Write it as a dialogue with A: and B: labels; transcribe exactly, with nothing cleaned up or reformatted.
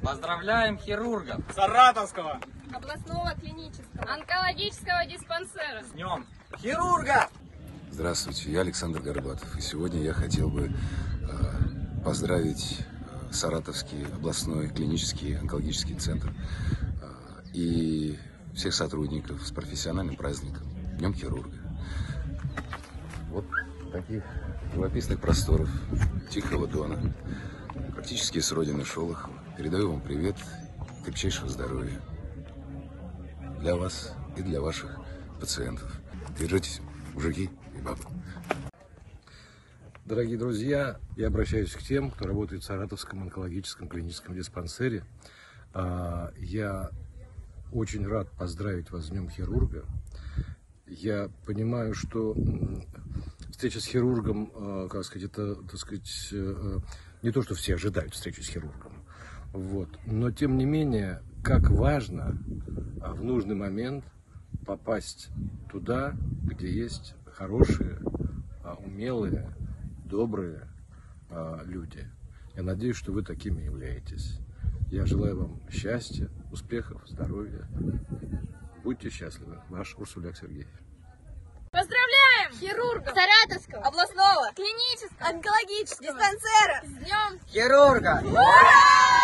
A: Поздравляем хирургов
B: Саратовского
C: областного клинического онкологического диспансера
A: с днем хирурга!
D: Здравствуйте, я Александр Горбатов. И сегодня я хотел бы э, поздравить э, Саратовский областной клинический онкологический центр э, и всех сотрудников с профессиональным праздником Днем хирурга. Вот таких живописных просторов Тихого Дона, практически с родины Шолохова. Передаю вам привет, крепчайшего здоровья для вас и для ваших пациентов. Держитесь, мужики и бабы.
E: Дорогие друзья, я обращаюсь к тем, кто работает в Саратовском онкологическом клиническом диспансере. Я очень рад поздравить вас с Днем хирурга. Я понимаю, что встреча с хирургом, как сказать, это, так сказать, не то, что все ожидают встречи с хирургом. Вот. Но, тем не менее, как важно в нужный момент попасть туда, где есть хорошие, умелые, добрые люди. Я надеюсь, что вы такими являетесь. Я желаю вам счастья, успехов, здоровья. Будьте счастливы. Ваш Урсуляк Сергеев.
C: Поздравляем хирургов Саратовского областного клинического онкологического диспансера с Днем
A: Хирурга!
C: Ура!